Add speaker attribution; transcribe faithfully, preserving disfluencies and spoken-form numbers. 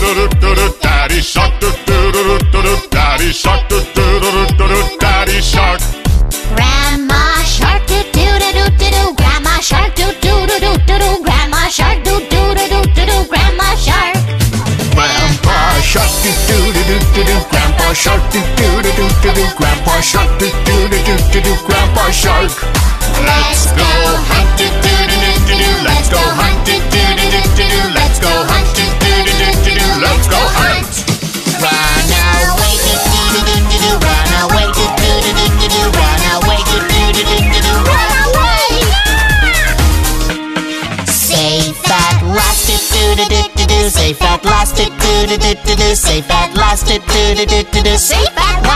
Speaker 1: Daddy shark, do do do do do. Daddy shark, do do do do do. Daddy shark.
Speaker 2: Grandma shark, do do do do do do. Grandma shark, do do do do do do. Grandma shark, do do do do do do. Grandma shark.
Speaker 3: Grandpa shark, do do do do do do. Grandpa shark, do do do do do do. Grandpa shark, do do do do do do. Grandpa shark.
Speaker 2: Let's go hunt, do do do do do do. Let's go hunt, do do do do do do. Let's go hunt, do do do do do do. Let's go hunt. Run away, do do do do do do. Run away, do do do do do do. Run away, do do do do do do. Run away. Safe at last, do do do do do do. Safe at last, do do do do do do. Safe at last, do do do do do do. Safe at